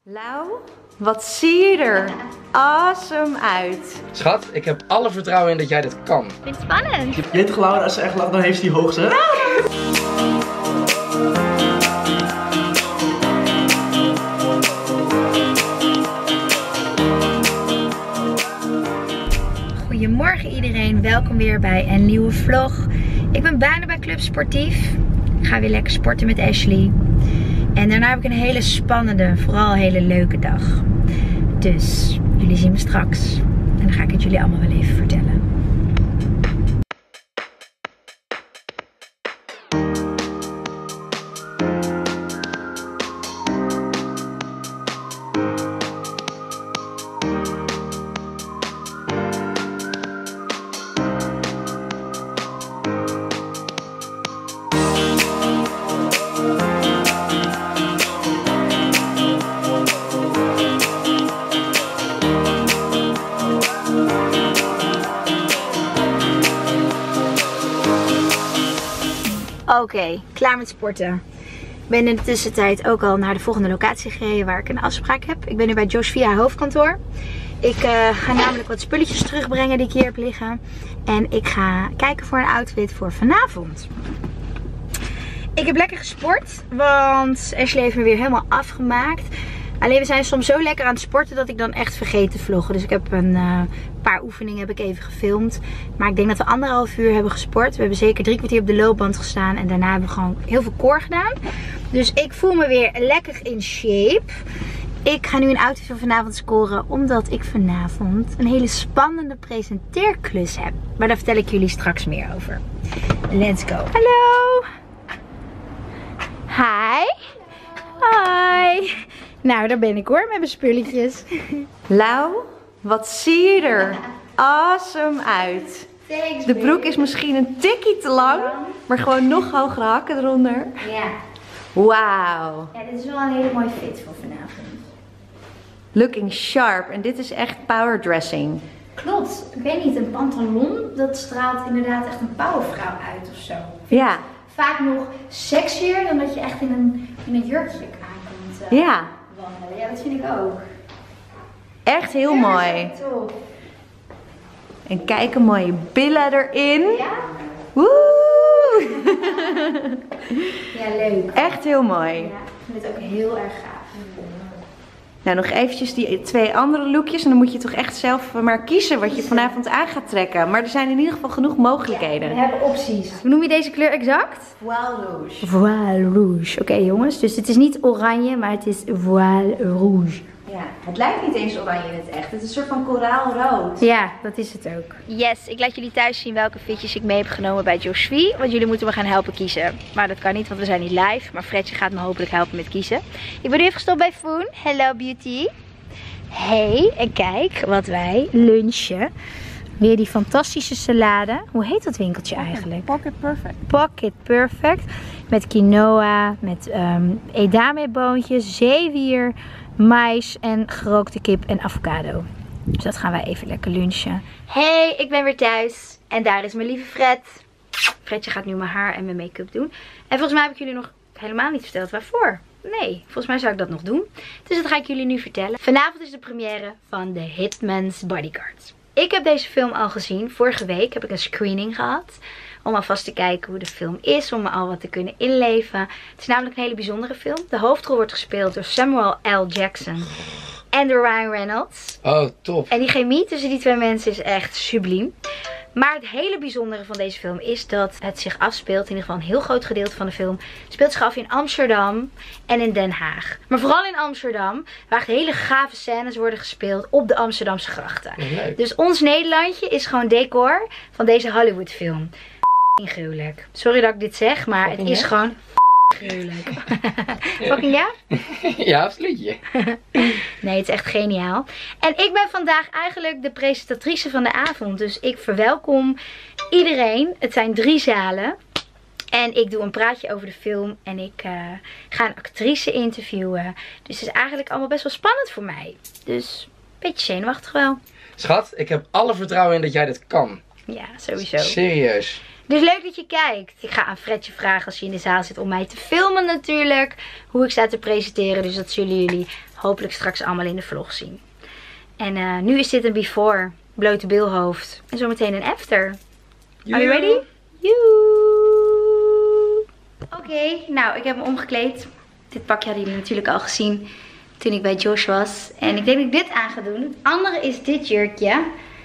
Lau, wat zie je er awesome uit. Schat, ik heb alle vertrouwen in dat jij dit kan. Ik vind het spannend. Je weet toch, Laura, als ze echt lacht, dan heeft ze die hoogste. Goedemorgen iedereen, welkom weer bij een nieuwe vlog. Ik ben bijna bij Club Sportief. Ik ga weer lekker sporten met Ashley. En daarna heb ik een hele spannende, vooral een hele leuke dag. Dus jullie zien me straks. En dan ga ik het jullie allemaal wel even vertellen. Oké, klaar met sporten. Ik ben in de tussentijd ook al naar de volgende locatie gereden waar ik een afspraak heb. Ik ben nu bij Josh via hoofdkantoor. Ik ga namelijk wat spulletjes terugbrengen die ik hier heb liggen. En ik ga kijken voor een outfit voor vanavond. Ik heb lekker gesport, want Ashley heeft me weer helemaal afgemaakt. Alleen we zijn soms zo lekker aan het sporten dat ik dan echt vergeet te vloggen. Dus ik heb een paar oefeningen heb ik even gefilmd. Maar ik denk dat we 1,5 uur hebben gesport. We hebben zeker 3 kwartier op de loopband gestaan. En daarna hebben we gewoon heel veel core gedaan. Dus ik voel me weer lekker in shape. Ik ga nu een outfit voor vanavond scoren. Omdat ik vanavond een hele spannende presenteerklus heb. Maar daar vertel ik jullie straks meer over. Let's go. Hallo. Hi. Hoi. Nou, daar ben ik hoor met mijn spulletjes. Lau, wat zie je er awesome uit. Thanks, De broek is misschien een tikkie te lang, maar gewoon nog hogere hakken eronder. Ja. Wauw. Ja, dit is wel een hele mooie fit voor vanavond. Looking sharp. En dit is echt power dressing. Klopt. Ik weet niet, een pantalon, dat straalt inderdaad echt een powervrouw uit of zo. Ja. Vaak nog sexier dan dat je echt in een jurkje aankomt Ja. wandelen. Ja, dat vind ik ook. Echt heel mooi. Tof. En kijk, een mooie billen erin. Ja? Woe! Ja, leuk. Echt heel mooi. Ja, ik vind het ook heel erg gaaf. Nou, nog eventjes die 2 andere lookjes. En dan moet je toch echt zelf maar kiezen wat je vanavond aan gaat trekken. Maar er zijn in ieder geval genoeg mogelijkheden. Ja, we hebben opties. Hoe noem je deze kleur exact? Voile rouge. Voile rouge. Oké, jongens, dus het is niet oranje, maar het is voile rouge. Ja, het lijkt niet eens oranje in het echt. Het is een soort van koraalrood. Ja, dat is het ook. Yes, ik laat jullie thuis zien welke fitjes ik mee heb genomen bij Joshua. Want jullie moeten me gaan helpen kiezen. Maar dat kan niet, want we zijn niet live. Maar Fredje gaat me hopelijk helpen met kiezen. Ik ben nu even gestopt bij Foon. Hello beauty. Hey, en kijk wat wij lunchen. Weer die fantastische salade. Hoe heet dat winkeltje eigenlijk? Pocket Perfect. Pocket Perfect. Met quinoa, met edameboontjes, zeewier, mais en gerookte kip en avocado. Dus dat gaan wij even lekker lunchen. Hey, ik ben weer thuis. En daar is mijn lieve Fred. Fredje gaat nu mijn haar en mijn make-up doen. En volgens mij heb ik jullie nog helemaal niet verteld waarvoor. Nee, volgens mij zou ik dat nog doen. Dus dat ga ik jullie nu vertellen. Vanavond is de première van The Hitman's Bodyguard. Ik heb deze film al gezien. Vorige week heb ik een screening gehad. Om alvast te kijken hoe de film is. Om me al wat te kunnen inleven. Het is namelijk een hele bijzondere film. De hoofdrol wordt gespeeld door Samuel L. Jackson. En door Ryan Reynolds. Oh, top. En die chemie tussen die 2 mensen is echt subliem. Maar het hele bijzondere van deze film is dat het zich afspeelt, in ieder geval een heel groot gedeelte van de film, speelt zich af in Amsterdam en in Den Haag. Maar vooral in Amsterdam, waar echt hele gave scènes worden gespeeld op de Amsterdamse grachten. Leuk. Dus ons Nederlandje is gewoon decor van deze Hollywood film. Gruwelijk. Sorry dat ik dit zeg, maar het is gewoon gruwelijk. Fucking ja? Ja, absoluut. Nee, het is echt geniaal. En ik ben vandaag eigenlijk de presentatrice van de avond. Dus ik verwelkom iedereen. Het zijn 3 zalen. En ik doe een praatje over de film. En ik ga een actrice interviewen. Dus het is eigenlijk allemaal best wel spannend voor mij. Dus een beetje zenuwachtig wel. Schat, ik heb alle vertrouwen in dat jij dit kan. Ja, sowieso. Serieus. Dus leuk dat je kijkt. Ik ga aan Fredje vragen als hij in de zaal zit om mij te filmen natuurlijk. Hoe ik sta te presenteren. Dus dat zullen jullie hopelijk straks allemaal in de vlog zien. En nu is dit een before, blote bilhoofd. En zometeen een after. Are you ready? Oké, nou ik heb me omgekleed. Dit pakje hadden jullie natuurlijk al gezien toen ik bij Josh was. En ik denk dat ik dit aan ga doen. Het andere is dit jurkje.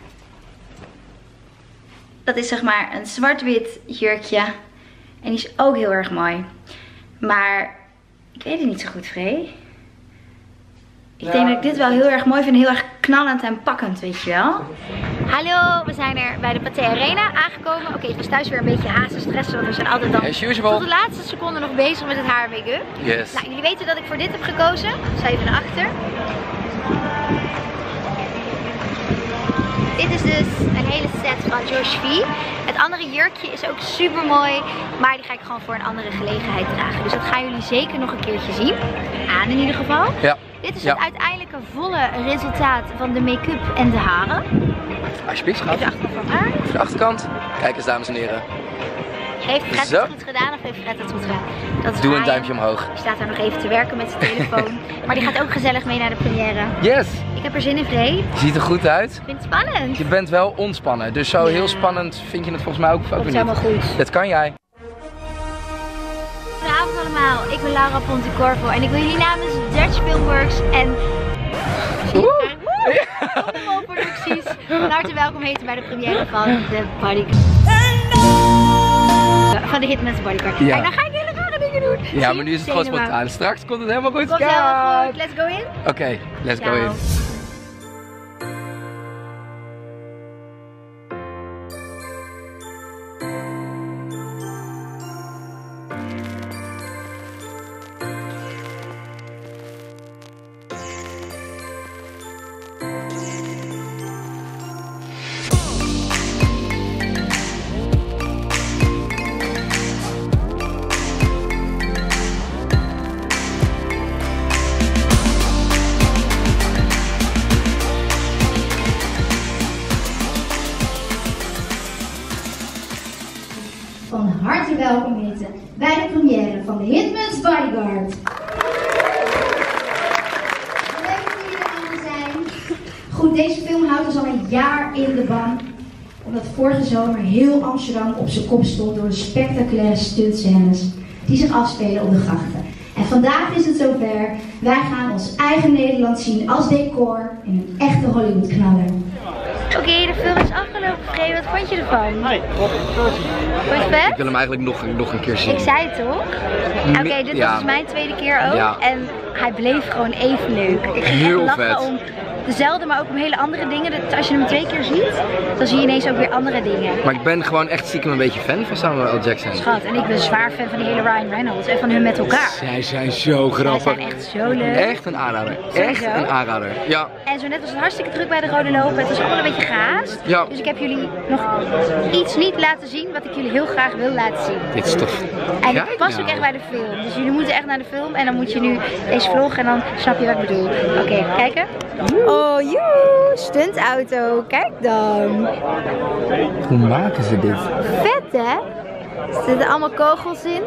Dat is zeg maar een zwart-wit jurkje. En die is ook heel erg mooi. Maar ik weet het niet zo goed, Vree. Ik denk dat ik dit wel heel erg mooi vind. Heel erg knallend en pakkend, weet je wel. Hallo, we zijn er bij de Pathé Arena aangekomen. Oké, het was thuis weer een beetje haast en stressen. Want we zijn altijd dan tot de laatste seconde nog bezig met het haar en make-up. Yes. Nou, jullie weten dat ik voor dit heb gekozen. Sta even naar achter. Dit is dus een hele set van Josh V. Het andere jurkje is ook super mooi. Maar die ga ik gewoon voor een andere gelegenheid dragen. Dus dat gaan jullie zeker nog een keertje zien. Aan in ieder geval. Ja. Dit is het uiteindelijke volle resultaat van de make-up en de haren. Alsjeblieft, schat. Even de achterkant aan. Voor de achterkant. Kijk eens, dames en heren. Heeft Fred het goed gedaan of heeft Fred het goed gedaan? Dat is Doe een Ryan. duimpje omhoog. Die staat daar nog even te werken met zijn telefoon. Maar die gaat ook gezellig mee naar de première. Yes! Ik heb er zin in, Vree. Je ziet er goed uit. Ik vind het spannend. Je bent wel ontspannen. Dus zo heel spannend vind je het volgens mij ook weer Komt niet. helemaal goed. Dat kan jij. Goedenavond allemaal, ik ben Laura Pontecorvo en ik wil jullie namens Dutch Filmworks en Allemaal Producties van harte welkom heten bij de première van de van de Hitman's Bodyguard. Ja. Kijk, dan ga ik hele rare dingen doen. Ja, maar nu is het gewoon spontaan. Straks komt het helemaal goed. Komt helemaal goed. Let's go in. Oké, let's go in. Van harte welkom heten bij de première van de Hitman's Bodyguard. Leuk dat jullie er allemaal zijn. Goed, deze film houdt ons al een jaar in de ban. Omdat vorige zomer heel Amsterdam op zijn kop stond door de spectaculaire stuntscènes die zich afspelen op de grachten. En vandaag is het zover. Wij gaan ons eigen Nederland zien als decor in een echte Hollywood knaller. Oké, de film is afgelopen, Vree. Wat vond je ervan? Vond je het vet? Ik wil hem eigenlijk nog een keer zien. Ik zei het toch? Oké, dit was dus mijn tweede keer ook. Ja. En hij bleef gewoon even leuk. Ik ging Heel echt lachen vet. om dezelfde, maar ook om hele andere dingen. Als je hem 2 keer ziet, dan zie je ineens ook weer andere dingen. Maar ik ben gewoon echt stiekem een beetje fan van Samuel L. Jackson. Schat, en ik ben zwaar fan van die hele Ryan Reynolds en van hun met elkaar. Zij zijn zo Zij grappig. zijn echt zo leuk. Echt een aanrader. Echt Sowieso. een aanrader. Ja. En zo net was het hartstikke druk bij de Rode Lopen. Het was allemaal een beetje gehaast. Ja. Dus ik heb jullie nog iets niet laten zien wat ik jullie heel graag wil laten zien. Dit is tof. En Kijk het past nou. ook echt bij de film. Dus jullie moeten echt naar de film en dan moet je nu deze vlog en dan snap je wat ik bedoel. Oké, kijken. Oh, joe, stuntauto. Kijk dan. Hoe maken ze dit? Vet, hè? Er zitten allemaal kogels in.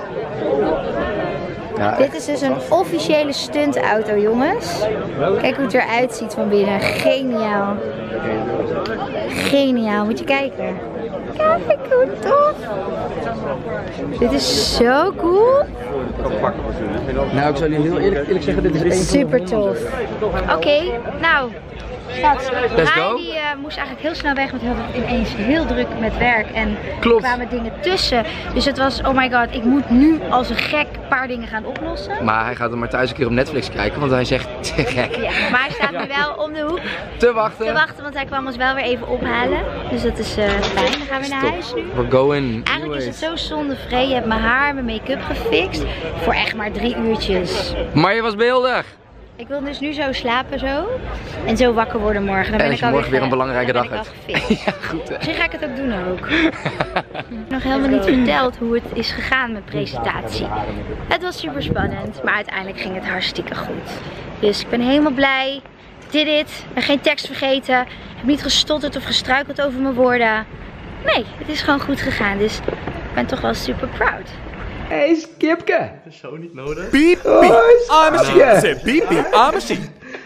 Ja, Dit is dus een officiële stuntauto, jongens. Kijk hoe het eruit ziet van binnen. Geniaal. Geniaal, moet je kijken. Kijk hoe tof. Dit is zo cool. Nou, ik zou jullie heel eerlijk zeggen, dit is één Super tof. Oké, nou. Schat, Let's go. Ryan die moest eigenlijk heel snel weg, want hij had het ineens heel druk met werk en Klopt. er kwamen dingen tussen. Dus het was, oh my god, ik moet nu als een gek een paar dingen gaan oplossen. Maar hij gaat er maar thuis een keer op Netflix kijken, want hij zegt te gek. Ja, maar hij staat nu wel om de hoek Te wachten. te wachten, want hij kwam ons wel weer even ophalen. Dus dat is fijn. Dan gaan we naar huis nu. We're going. Eigenlijk is het zo zonde, Vree. Je hebt mijn haar, mijn make-up gefixt voor echt maar 3 uurtjes. Maar je was beeldig. Ik wil dus nu zo slapen zo. En zo wakker worden morgen. Dan ben En ik als je morgen weer een belangrijke dan dag ben hebt. ik al gefixt. Ja, goed hè. Misschien ga ik het ook doen ook. Ik heb nog helemaal niet verteld hoe het is gegaan met presentatie. Het was super spannend, maar uiteindelijk ging het hartstikke goed. Dus ik ben helemaal blij. Did it. Ik ben geen tekst vergeten. Ik heb niet gestotterd of gestruikeld over mijn woorden. Nee, het is gewoon goed gegaan. Dus ik ben toch wel super proud. Hey, Skipke. Dat is zo niet nodig. Piep, piep. Amesie. Zeg piep, piep. Amesie.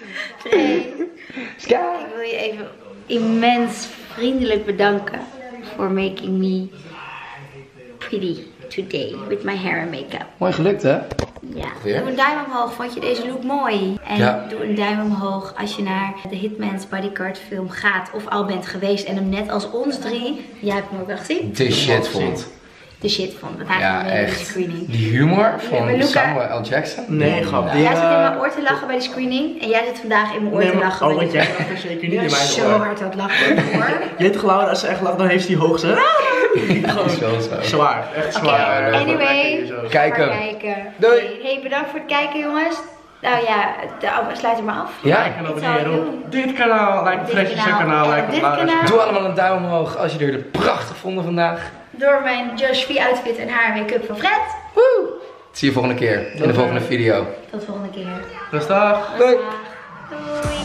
Ik wil je even immens vriendelijk bedanken voor making me pretty today with my hair and make-up. Mooi gelukt, hè? Ja. Weer? Doe een duim omhoog, vond je deze look mooi? En doe een duim omhoog als je naar de Hitman's Bodyguard film gaat of al bent geweest en hem net als ons drie, jij hebt hem ook wel gezien, De shit vond. de shit vond. Want hij ging mee bij de screening. Die humor van Luca, Samuel L. Jackson. Nee, grap. Jij zit in mijn oor te lachen bij de screening en jij zit vandaag in mijn oor te lachen. Want jij lacht er zeker niet in mijn zo oor. hard aan het lachen hoor. Je weet toch Laura, als ze echt lacht dan heeft ze die hoogste. Dat is wel zo. Zwaar, echt zwaar. Anyway, Kijk hem. Doei. Hey, bedankt voor het kijken jongens. Nou ja, sluit er maar af. Ja? Like en Wat abonneren zou je op doen? dit kanaal. Like op Fresh's kanaal. Like op dit Laura's kanaal. Doe allemaal een duim omhoog als je het prachtig vonden vandaag. Door mijn Josh V outfit en haar make-up van Fred. Woe! Zie je volgende keer in de volgende video. Tot de volgende keer. Rustig. Doei. Doei.